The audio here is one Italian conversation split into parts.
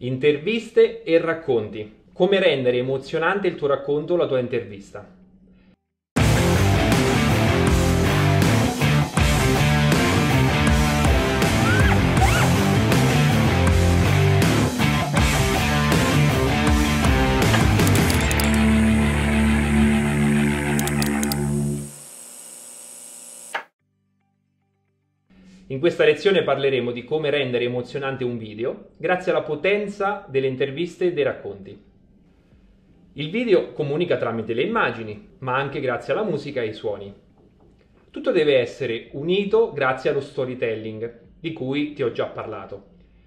Interviste e racconti. Come rendere emozionante il tuo racconto o la tua intervista? In questa lezione parleremo di come rendere emozionante un video grazie alla potenza delle interviste e dei racconti. Il video comunica tramite le immagini, ma anche grazie alla musica e ai suoni. Tutto deve essere unito grazie allo storytelling, di cui ti ho già parlato.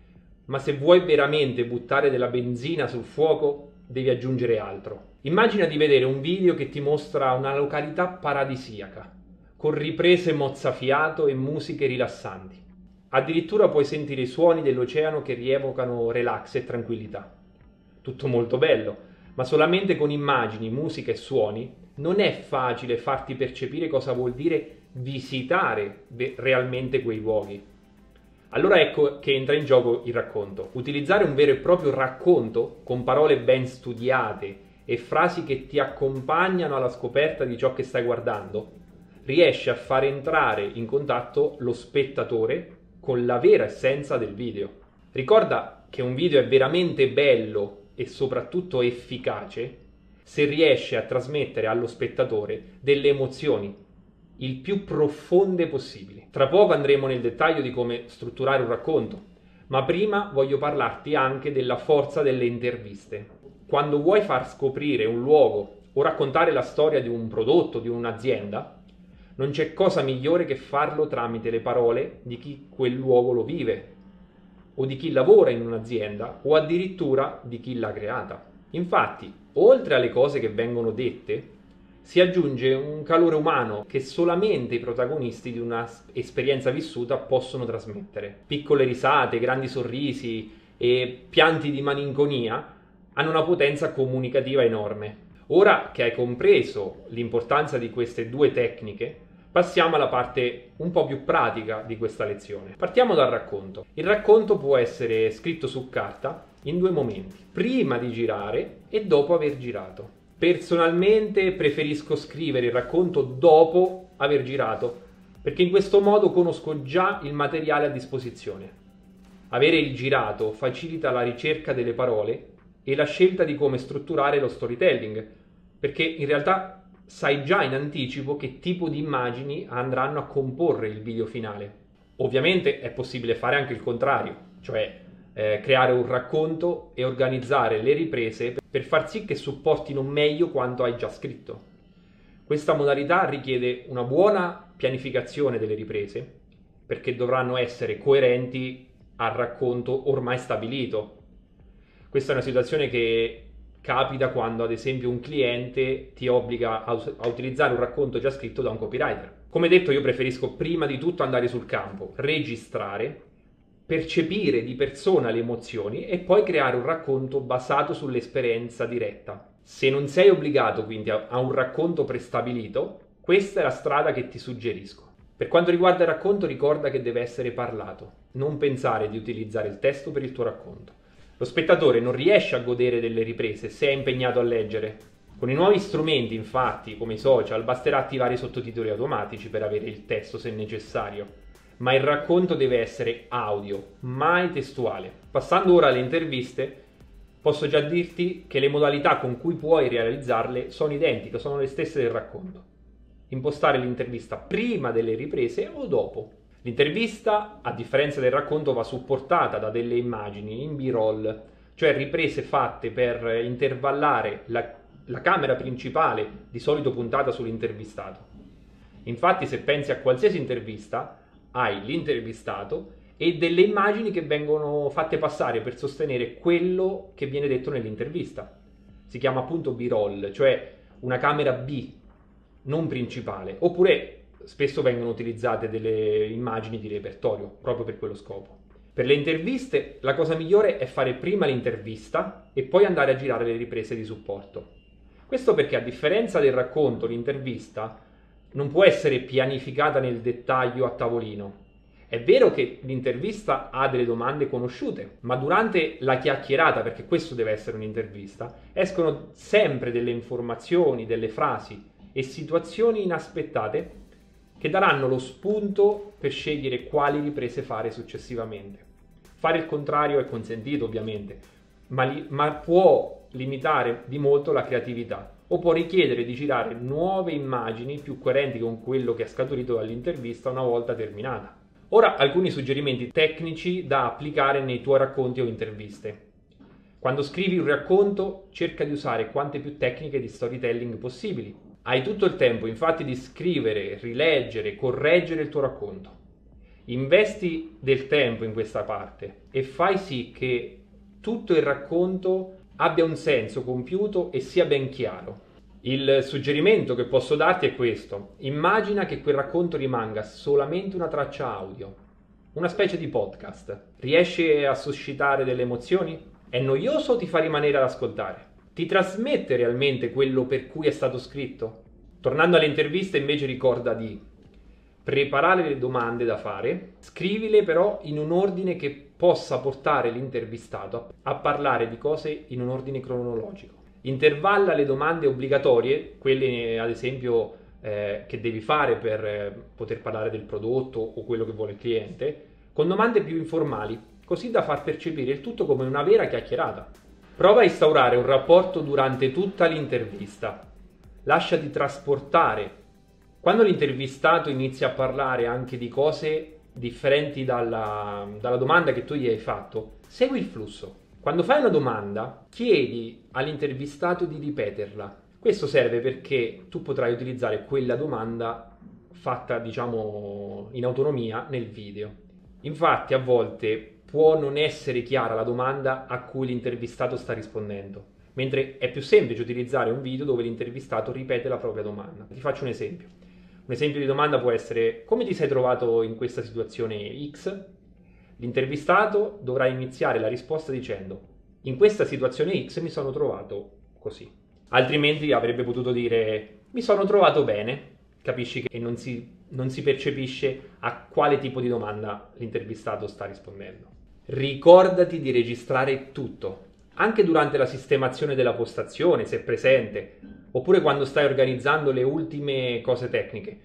Ma se vuoi veramente buttare della benzina sul fuoco, devi aggiungere altro. Immagina di vedere un video che ti mostra una località paradisiaca, con riprese mozzafiato e musiche rilassanti. Addirittura puoi sentire i suoni dell'oceano che rievocano relax e tranquillità. Tutto molto bello, ma solamente con immagini, musica e suoni non è facile farti percepire cosa vuol dire visitare realmente quei luoghi. Allora ecco che entra in gioco il racconto. Utilizzare un vero e proprio racconto con parole ben studiate e frasi che ti accompagnano alla scoperta di ciò che stai guardando riesce a far entrare in contatto lo spettatore con la vera essenza del video. Ricorda che un video è veramente bello e soprattutto efficace se riesce a trasmettere allo spettatore delle emozioni il più profonde possibili. Tra poco andremo nel dettaglio di come strutturare un racconto, ma prima voglio parlarti anche della forza delle interviste. Quando vuoi far scoprire un luogo o raccontare la storia di un prodotto, di un'azienda, non c'è cosa migliore che farlo tramite le parole di chi quel luogo lo vive, o di chi lavora in un'azienda, o addirittura di chi l'ha creata. Infatti, oltre alle cose che vengono dette, si aggiunge un calore umano che solamente i protagonisti di una esperienza vissuta possono trasmettere. Piccole risate, grandi sorrisi e pianti di malinconia hanno una potenza comunicativa enorme. Ora che hai compreso l'importanza di queste due tecniche, passiamo alla parte un po' più pratica di questa lezione. Partiamo dal racconto. Il racconto può essere scritto su carta in due momenti, prima di girare e dopo aver girato. Personalmente preferisco scrivere il racconto dopo aver girato, perché in questo modo conosco già il materiale a disposizione. Avere il girato facilita la ricerca delle parole e la scelta di come strutturare lo storytelling, perché in realtà sai già in anticipo che tipo di immagini andranno a comporre il video finale. Ovviamente è possibile fare anche il contrario, cioè creare un racconto e organizzare le riprese per far sì che supportino meglio quanto hai già scritto. Questa modalità richiede una buona pianificazione delle riprese, perché dovranno essere coerenti al racconto ormai stabilito. Questa è una situazione che capita quando ad esempio un cliente ti obbliga a utilizzare un racconto già scritto da un copywriter. Come detto, io preferisco prima di tutto andare sul campo, registrare, percepire di persona le emozioni e poi creare un racconto basato sull'esperienza diretta. Se non sei obbligato quindi a un racconto prestabilito, questa è la strada che ti suggerisco. Per quanto riguarda il racconto, ricorda che deve essere parlato, non pensare di utilizzare il testo per il tuo racconto. Lo spettatore non riesce a godere delle riprese se è impegnato a leggere. Con i nuovi strumenti, infatti, come i social, basterà attivare i sottotitoli automatici per avere il testo se necessario. Ma il racconto deve essere audio, mai testuale. Passando ora alle interviste, posso già dirti che le modalità con cui puoi realizzarle sono identiche, sono le stesse del racconto. Impostare l'intervista prima delle riprese o dopo. L'intervista, a differenza del racconto, va supportata da delle immagini in B-roll, cioè riprese fatte per intervallare la camera principale, di solito puntata sull'intervistato. Infatti, se pensi a qualsiasi intervista, hai l'intervistato e delle immagini che vengono fatte passare per sostenere quello che viene detto nell'intervista. Si chiama appunto B-roll, cioè una camera B, non principale, oppure spesso vengono utilizzate delle immagini di repertorio, proprio per quello scopo. Per le interviste, la cosa migliore è fare prima l'intervista e poi andare a girare le riprese di supporto. Questo perché, a differenza del racconto, l'intervista non può essere pianificata nel dettaglio a tavolino. È vero che l'intervista ha delle domande conosciute, ma durante la chiacchierata, perché questo deve essere un'intervista, escono sempre delle informazioni, delle frasi e situazioni inaspettate che daranno lo spunto per scegliere quali riprese fare successivamente. Fare il contrario è consentito ovviamente, ma può limitare di molto la creatività o può richiedere di girare nuove immagini più coerenti con quello che è scaturito dall'intervista una volta terminata. Ora alcuni suggerimenti tecnici da applicare nei tuoi racconti o interviste. Quando scrivi un racconto, cerca di usare quante più tecniche di storytelling possibili. Hai tutto il tempo infatti di scrivere, rileggere, correggere il tuo racconto. Investi del tempo in questa parte e fai sì che tutto il racconto abbia un senso compiuto e sia ben chiaro. Il suggerimento che posso darti è questo: immagina che quel racconto rimanga solamente una traccia audio, una specie di podcast. Riesce a suscitare delle emozioni? È noioso o ti fa rimanere ad ascoltare? Ti trasmette realmente quello per cui è stato scritto? Tornando alle interviste, invece, ricorda di preparare le domande da fare, scrivile però in un ordine che possa portare l'intervistato a parlare di cose in un ordine cronologico. Intervalla le domande obbligatorie, quelle ad esempio che devi fare per poter parlare del prodotto o quello che vuole il cliente, con domande più informali, così da far percepire il tutto come una vera chiacchierata. Prova a instaurare un rapporto durante tutta l'intervista. Lasciati trasportare. Quando l'intervistato inizia a parlare anche di cose differenti dalla domanda che tu gli hai fatto, segui il flusso. Quando fai una domanda, chiedi all'intervistato di ripeterla. Questo serve perché tu potrai utilizzare quella domanda fatta, diciamo, in autonomia nel video. Infatti, a volte può non essere chiara la domanda a cui l'intervistato sta rispondendo, mentre è più semplice utilizzare un video dove l'intervistato ripete la propria domanda. Ti faccio un esempio. Un esempio di domanda può essere: come ti sei trovato in questa situazione X? L'intervistato dovrà iniziare la risposta dicendo: in questa situazione X mi sono trovato così. Altrimenti avrebbe potuto dire: mi sono trovato bene. Capisci che non si percepisce a quale tipo di domanda l'intervistato sta rispondendo. Ricordati di registrare tutto, anche durante la sistemazione della postazione, se presente, oppure quando stai organizzando le ultime cose tecniche.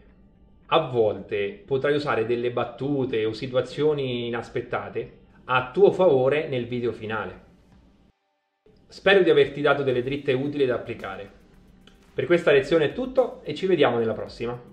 A volte potrai usare delle battute o situazioni inaspettate a tuo favore nel video finale. Spero di averti dato delle dritte utili da applicare. Per questa lezione è tutto e ci vediamo nella prossima.